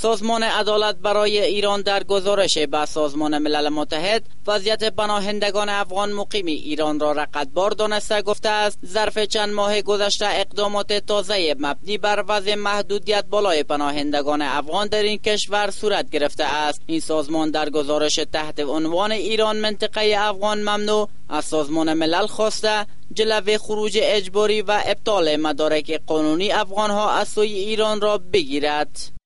سازمان عدالت برای ایران در گزارش به سازمان ملل متحد وضعیت پناهندگان افغان مقیم ایران را رقتبار دانسته گفته است ظرف چند ماه گذشته اقدامات تازه مبنی بر وضع محدودیت بالای پناهندگان افغان در این کشور صورت گرفته است. این سازمان در گزارش تحت عنوان ایران منطقه افغان ممنوع از سازمان ملل خواسته جلوه خروج اجباری و ابطال مدارک قانونی افغانها از سوی ایران را بگیرد.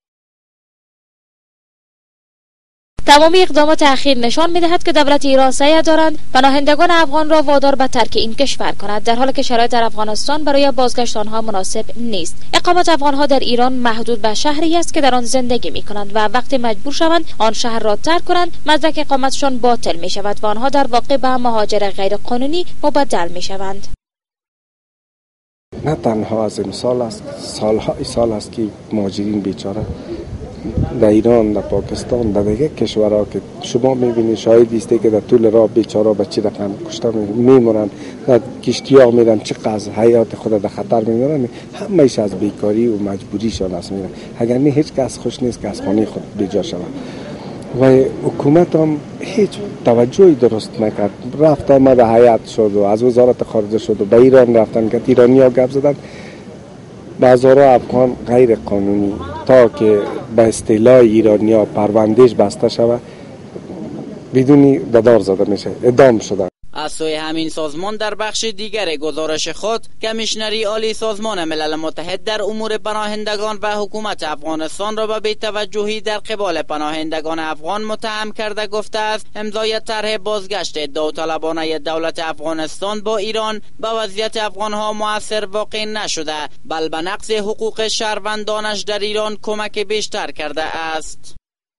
تمامی اقدامات اخیر نشان می‌دهد که دولت ایران سعی دارند پناهندگان افغان را وادار به ترک این کشور کند، در حالی که شرایط در افغانستان برای بازگشت آنها مناسب نیست. اقامت افغانها در ایران محدود به شهری است که در آن زندگی می‌کنند و وقتی مجبور شوند آن شهر را ترک کنند مدرک اقامتشان باطل می‌شود و آنها در واقع به مهاجر غیرقانونی مبدل می‌شوند. نه تنها از امسال است، سالهای سال است که مهاجرین بیچاره در ایران، در پاکستان، در دیگه کشورها که شما میبینید شاهدی است که در طول راه بیچاره به چه رقم کشته میمونن، در کشتی‌ها میرن چقدر حیات خود در خطر میمونن، همه‌اش از بیکاری و مجبوریشان است میرن. اگر نه هیچ کس خوش نیست که از خانه خود بیجا شود و حکومت هم هیچ توجهی درست نکرد. رفت آمد حیات شد و از وزارت خارجه شد و به ایران رفتن که ایرانی‌ها گپ زدن بازارها افغان غیر قانونی تا که به اصطلاح ایرانی‌ها پروندهش بسته شود بدونی ددار زده میشه، اعدام شدن. از سوی همین سازمان در بخش دیگر گزارش خود کمیشنری عالی سازمان ملل متحد در امور پناهندگان و حکومت افغانستان را به بی‌توجهی در قبال پناهندگان افغان متهم کرده گفته است امضای طرح بازگشت داوطلبانه دولت افغانستان با ایران به وضعیت افغانها مؤثر واقع نشده بل به نقض حقوق شهروندانش در ایران کمک بیشتر کرده است.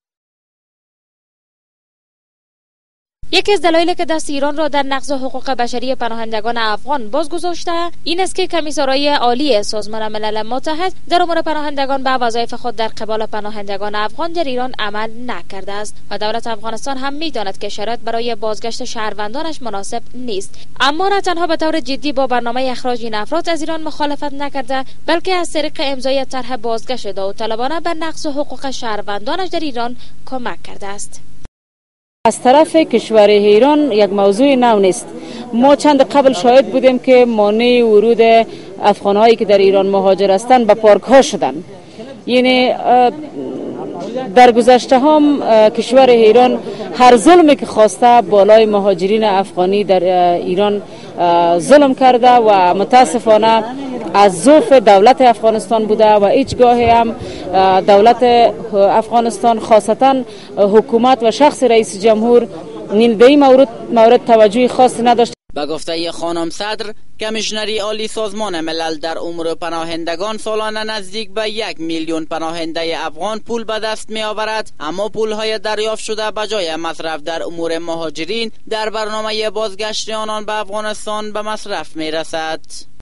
یکی از دلایلی که دست ایران را در نقض حقوق بشری پناهندگان افغان بازگذاشته این است که کمیسرای عالی سازمان ملل متحد در امور پناهندگان به وظایف خود در قبال پناهندگان افغان در ایران عمل نکرده است و دولت افغانستان هم می‌داند که شرایط برای بازگشت شهروندانش مناسب نیست، اما نه تنها به طور جدی با برنامه اخراج این افراد از ایران مخالفت نکرده بلکه از طریق امضای طرح بازگشت داوطلبانه به نقض حقوق شهروندانش در ایران کمک کرده است. از طرف کشور ایران یک موضوع نو نیست. ما چند قبل شاهد بودیم که مانع ورود افغان‌هایی که در ایران مهاجر هستند به پارک ها شدن. یعنی در گذشته هم کشور ایران هر ظلمی که خواسته بالای مهاجرین افغانی در ایران ظلم کرده و متاسفانه از ضعف دولت افغانستان بوده و هیچگاه هم دولت افغانستان خاصتا حکومت و شخص رئیس جمهور به این مورد توجه خاصی نداشت. به گفته خانم صدر کمیشنری عالی سازمان ملل در امور پناهندگان سالانه نزدیک به 1 میلیون پناهنده افغان پول به دست می آورد، اما پولهای دریافت شده به جای مصرف در امور مهاجرین در برنامه بازگشت آنان به افغانستان به مصرف می رسد.